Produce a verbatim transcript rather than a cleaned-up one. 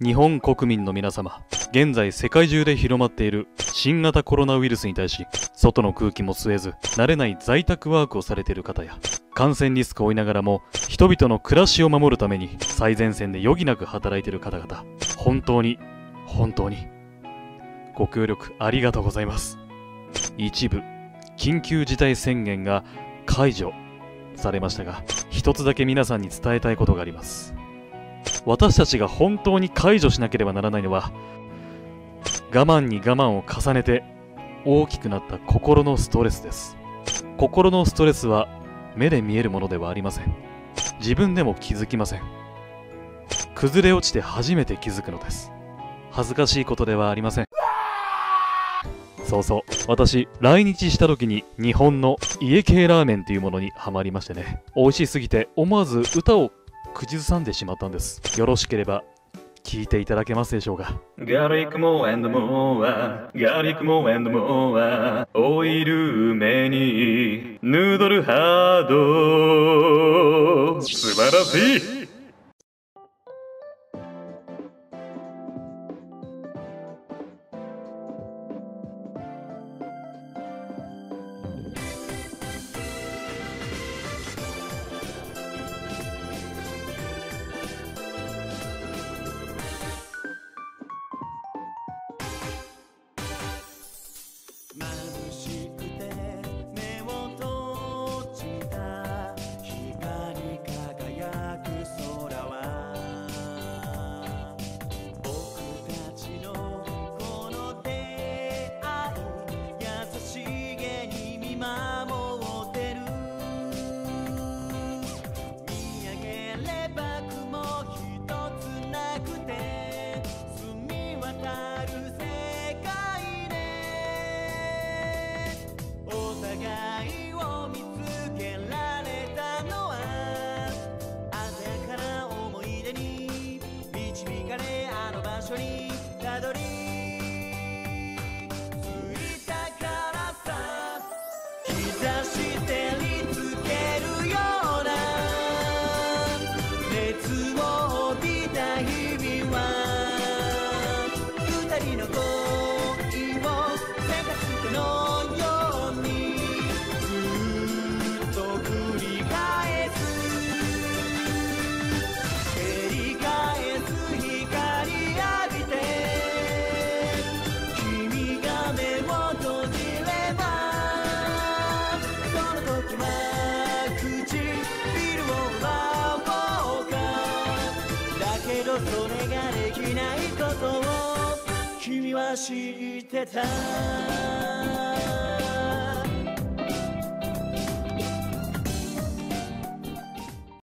日本国民の皆様、現在世界中で広まっている新型コロナウイルスに対し、外の空気も吸えず慣れない在宅ワークをされている方や、感染リスクを負いながらも人々の暮らしを守るために最前線で余儀なく働いている方々、本当に本当にご協力ありがとうございます。一部緊急事態宣言が解除されましたが、一つだけ皆さんに伝えたいことがあります。私たちが本当に解除しなければならないのは、我慢に我慢を重ねて大きくなった心のストレスです。心のストレスは目で見えるものではありません。自分でも気づきません。崩れ落ちて初めて気づくのです。恥ずかしいことではありません。そうそう、私来日した時に日本の家系ラーメンというものにハマりましてね、美味しすぎて思わず歌を口ずさんでしまったんです。よろしければ聞いていただけますでしょうか。 ガーリックモア&モア、ガーリックモア&モア、オイル目にヌードルハード、素晴らしい。 眩しくて目を閉じた光り輝く空は、僕たちのこの出会い優しげに見守ってる。見上げれば雲一つなくて澄み渡る世界お互いを見つけられたのは、鮮やかな思い出に導かれ、あの場所にたどり着いたからさ。日差し照りつけるような熱を帯びた日々は、二人の恋を生活のそれができないことを君は知ってた。